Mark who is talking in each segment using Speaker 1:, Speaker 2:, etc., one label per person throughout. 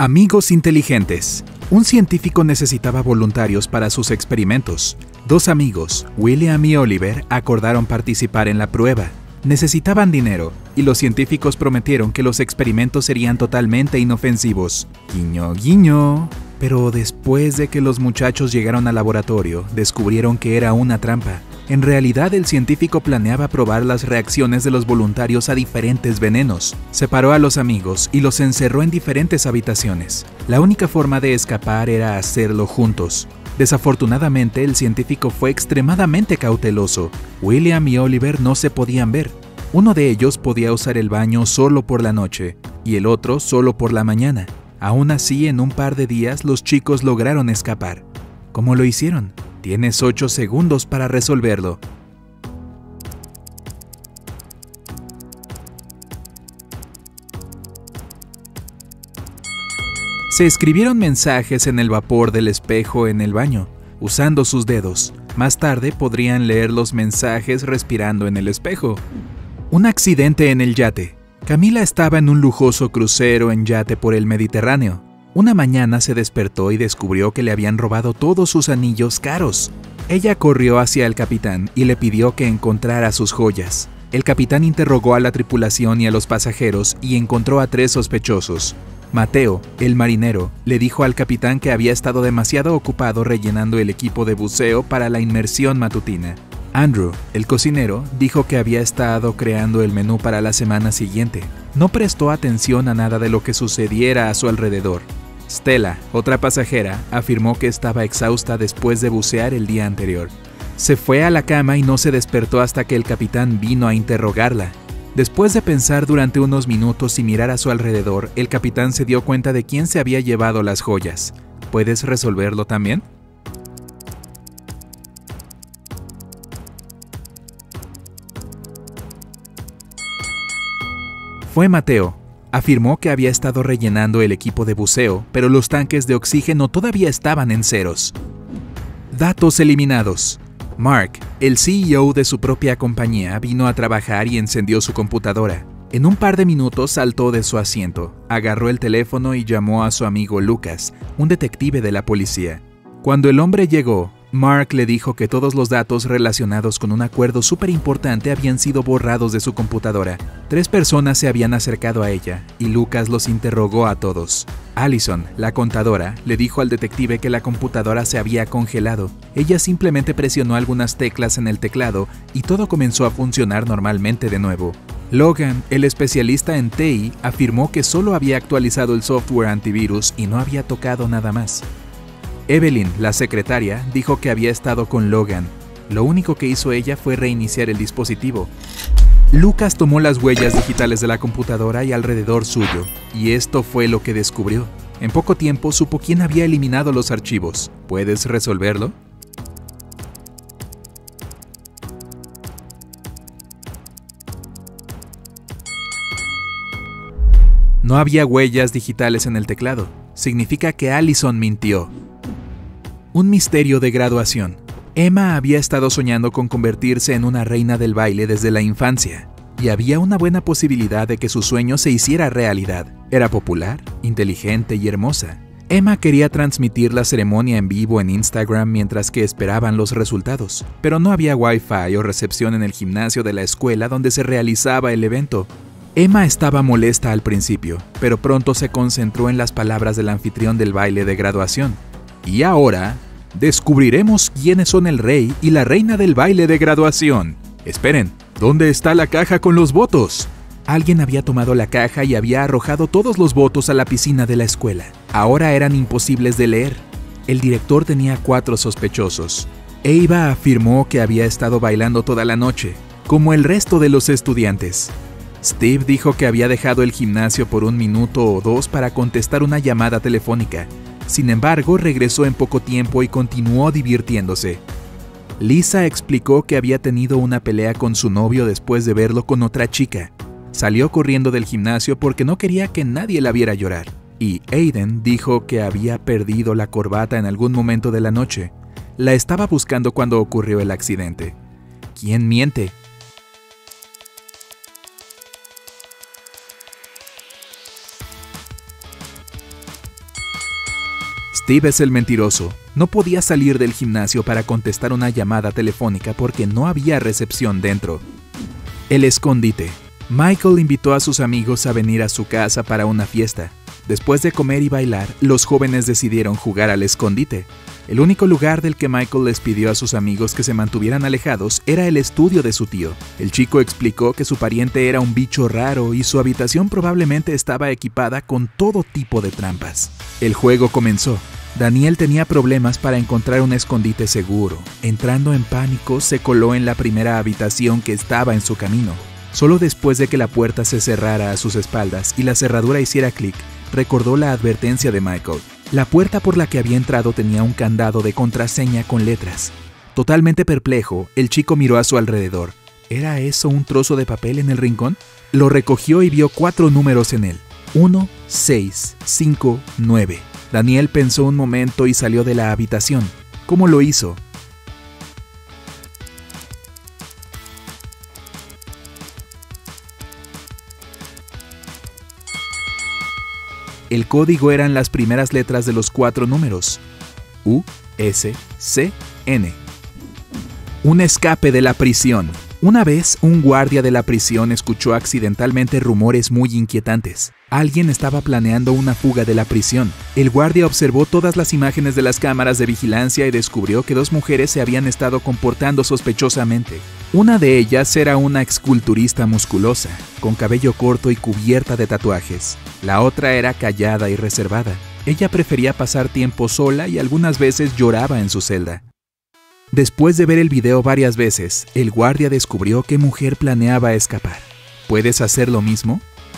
Speaker 1: Amigos inteligentes. Un científico necesitaba voluntarios para sus experimentos. Dos amigos, William y Oliver, acordaron participar en la prueba. Necesitaban dinero, y los científicos prometieron que los experimentos serían totalmente inofensivos. Guiño, guiño. Pero después de que los muchachos llegaron al laboratorio, descubrieron que era una trampa. En realidad, el científico planeaba probar las reacciones de los voluntarios a diferentes venenos. Separó a los amigos y los encerró en diferentes habitaciones. La única forma de escapar era hacerlo juntos. Desafortunadamente, el científico fue extremadamente cauteloso. William y Oliver no se podían ver. Uno de ellos podía usar el baño solo por la noche y el otro solo por la mañana. Aún así, en un par de días, los chicos lograron escapar. ¿Cómo lo hicieron? Tienes 8 segundos para resolverlo. Se escribieron mensajes en el vapor del espejo en el baño, usando sus dedos. Más tarde podrían leer los mensajes respirando en el espejo. Un accidente en el yate. Camila estaba en un lujoso crucero en yate por el Mediterráneo. Una mañana se despertó y descubrió que le habían robado todos sus anillos caros. Ella corrió hacia el capitán y le pidió que encontrara sus joyas. El capitán interrogó a la tripulación y a los pasajeros y encontró a 3 sospechosos. Mateo, el marinero, le dijo al capitán que había estado demasiado ocupado rellenando el equipo de buceo para la inmersión matutina. Andrew, el cocinero, dijo que había estado creando el menú para la semana siguiente. No prestó atención a nada de lo que sucediera a su alrededor. Stella, otra pasajera, afirmó que estaba exhausta después de bucear el día anterior. Se fue a la cama y no se despertó hasta que el capitán vino a interrogarla. Después de pensar durante unos minutos y mirar a su alrededor, el capitán se dio cuenta de quién se había llevado las joyas. ¿Puedes resolverlo también? Fue Mateo. Afirmó que había estado rellenando el equipo de buceo, pero los tanques de oxígeno todavía estaban en ceros. Datos eliminados. Mark, el CEO de su propia compañía, vino a trabajar y encendió su computadora. En un par de minutos saltó de su asiento, agarró el teléfono y llamó a su amigo Lucas, un detective de la policía. Cuando el hombre llegó, Mark le dijo que todos los datos relacionados con un acuerdo súper importante habían sido borrados de su computadora. 3 personas se habían acercado a ella, y Lucas los interrogó a todos. Allison, la contadora, le dijo al detective que la computadora se había congelado. Ella simplemente presionó algunas teclas en el teclado y todo comenzó a funcionar normalmente de nuevo. Logan, el especialista en TI, afirmó que solo había actualizado el software antivirus y no había tocado nada más. Evelyn, la secretaria, dijo que había estado con Logan. Lo único que hizo ella fue reiniciar el dispositivo. Lucas tomó las huellas digitales de la computadora y alrededor suyo, y esto fue lo que descubrió. En poco tiempo supo quién había eliminado los archivos. ¿Puedes resolverlo? No había huellas digitales en el teclado. Significa que Allison mintió. Un misterio de graduación. Emma había estado soñando con convertirse en una reina del baile desde la infancia, y había una buena posibilidad de que su sueño se hiciera realidad. Era popular, inteligente y hermosa. Emma quería transmitir la ceremonia en vivo en Instagram mientras que esperaban los resultados, pero no había Wi-Fi o recepción en el gimnasio de la escuela donde se realizaba el evento. Emma estaba molesta al principio, pero pronto se concentró en las palabras del anfitrión del baile de graduación. Y ahora, descubriremos quiénes son el rey y la reina del baile de graduación. Esperen, ¿dónde está la caja con los votos? Alguien había tomado la caja y había arrojado todos los votos a la piscina de la escuela. Ahora eran imposibles de leer. El director tenía 4 sospechosos. Eva afirmó que había estado bailando toda la noche, como el resto de los estudiantes. Steve dijo que había dejado el gimnasio por 1 minuto o 2 para contestar una llamada telefónica. Sin embargo, regresó en poco tiempo y continuó divirtiéndose. Lisa explicó que había tenido una pelea con su novio después de verlo con otra chica. Salió corriendo del gimnasio porque no quería que nadie la viera llorar. Y Aiden dijo que había perdido la corbata en algún momento de la noche. La estaba buscando cuando ocurrió el accidente. ¿Quién miente? Steve es el mentiroso. No podía salir del gimnasio para contestar una llamada telefónica porque no había recepción dentro. El escondite. Michael invitó a sus amigos a venir a su casa para una fiesta. Después de comer y bailar, los jóvenes decidieron jugar al escondite. El único lugar del que Michael les pidió a sus amigos que se mantuvieran alejados era el estudio de su tío. El chico explicó que su pariente era un bicho raro y su habitación probablemente estaba equipada con todo tipo de trampas. El juego comenzó. Daniel tenía problemas para encontrar un escondite seguro. Entrando en pánico, se coló en la primera habitación que estaba en su camino. Solo después de que la puerta se cerrara a sus espaldas y la cerradura hiciera clic, recordó la advertencia de Michael. La puerta por la que había entrado tenía un candado de contraseña con letras. Totalmente perplejo, el chico miró a su alrededor. ¿Era eso un trozo de papel en el rincón? Lo recogió y vio 4 números en él. 1, 6, 5, 9. Daniel pensó un momento y salió de la habitación. ¿Cómo lo hizo? El código eran las primeras letras de los 4 números. U, S, C, N. Un escape de la prisión. Una vez, un guardia de la prisión escuchó accidentalmente rumores muy inquietantes. Alguien estaba planeando una fuga de la prisión. El guardia observó todas las imágenes de las cámaras de vigilancia y descubrió que 2 mujeres se habían estado comportando sospechosamente. Una de ellas era una exculturista musculosa, con cabello corto y cubierta de tatuajes. La otra era callada y reservada. Ella prefería pasar tiempo sola y algunas veces lloraba en su celda. Después de ver el video varias veces, el guardia descubrió qué mujer planeaba escapar. ¿Puedes hacer lo mismo?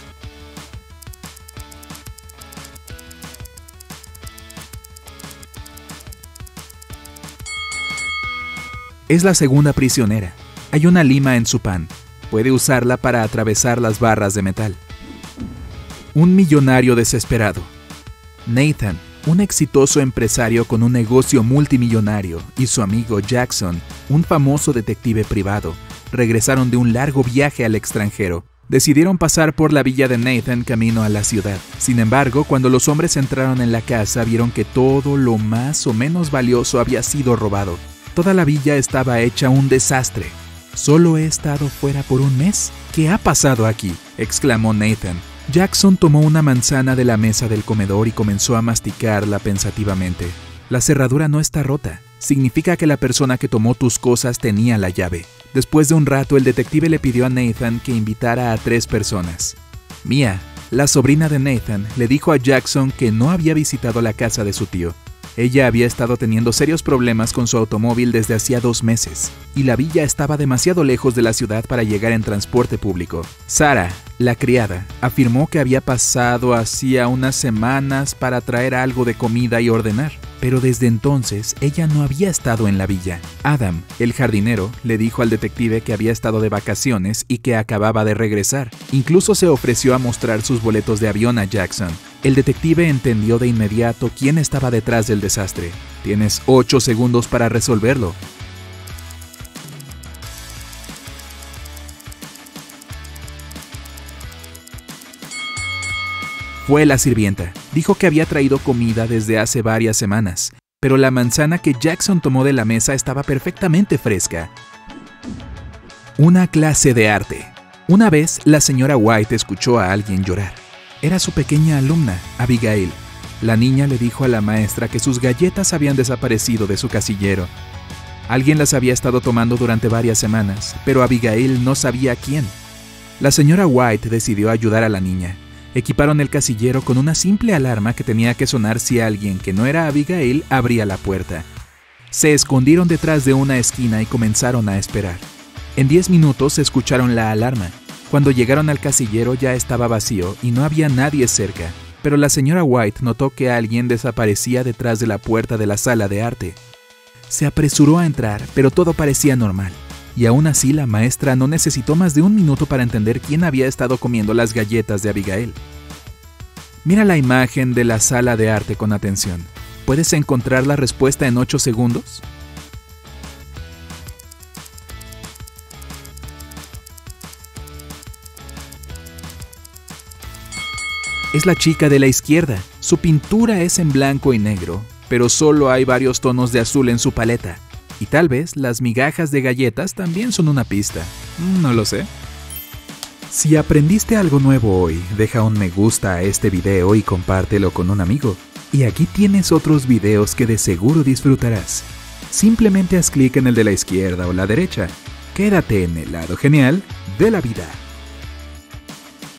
Speaker 1: Es la segunda prisionera. Hay una lima en su pan. Puede usarla para atravesar las barras de metal. Un millonario desesperado. Nathan, un exitoso empresario con un negocio multimillonario, y su amigo Jackson, un famoso detective privado, regresaron de un largo viaje al extranjero. Decidieron pasar por la villa de Nathan camino a la ciudad. Sin embargo, cuando los hombres entraron en la casa, vieron que todo lo más o menos valioso había sido robado. Toda la villa estaba hecha un desastre. ¿Solo he estado fuera por un mes? ¿Qué ha pasado aquí?, exclamó Nathan. Jackson tomó una manzana de la mesa del comedor y comenzó a masticarla pensativamente. La cerradura no está rota. Significa que la persona que tomó tus cosas tenía la llave. Después de un rato, el detective le pidió a Nathan que invitara a 3 personas. Mia, la sobrina de Nathan, le dijo a Jackson que no había visitado la casa de su tío. Ella había estado teniendo serios problemas con su automóvil desde hacía 2 meses, y la villa estaba demasiado lejos de la ciudad para llegar en transporte público. Sarah, la criada, afirmó que había pasado hacía unas semanas para traer algo de comida y ordenar, pero desde entonces ella no había estado en la villa. Adam, el jardinero, le dijo al detective que había estado de vacaciones y que acababa de regresar. Incluso se ofreció a mostrar sus boletos de avión a Jackson. El detective entendió de inmediato quién estaba detrás del desastre. Tienes 8 segundos para resolverlo. Fue la sirvienta. Dijo que había traído comida desde hace varias semanas, pero la manzana que Jackson tomó de la mesa estaba perfectamente fresca. Una clase de arte. Una vez, la señora White escuchó a alguien llorar. Era su pequeña alumna, Abigail. La niña le dijo a la maestra que sus galletas habían desaparecido de su casillero. Alguien las había estado tomando durante varias semanas, pero Abigail no sabía quién. La señora White decidió ayudar a la niña. Equiparon el casillero con una simple alarma que tenía que sonar si alguien que no era Abigail abría la puerta. Se escondieron detrás de una esquina y comenzaron a esperar. En 10 minutos escucharon la alarma. Cuando llegaron al casillero ya estaba vacío y no había nadie cerca, pero la señora White notó que alguien desaparecía detrás de la puerta de la sala de arte. Se apresuró a entrar, pero todo parecía normal. Y aún así la maestra no necesitó más de 1 minuto para entender quién había estado comiendo las galletas de Abigail. Mira la imagen de la sala de arte con atención. ¿Puedes encontrar la respuesta en 8 segundos? Es la chica de la izquierda. Su pintura es en blanco y negro, pero solo hay varios tonos de azul en su paleta. Y tal vez las migajas de galletas también son una pista. No lo sé. Si aprendiste algo nuevo hoy, deja un me gusta a este video y compártelo con un amigo. Y aquí tienes otros videos que de seguro disfrutarás. Simplemente haz clic en el de la izquierda o la derecha. Quédate en el lado genial de la vida.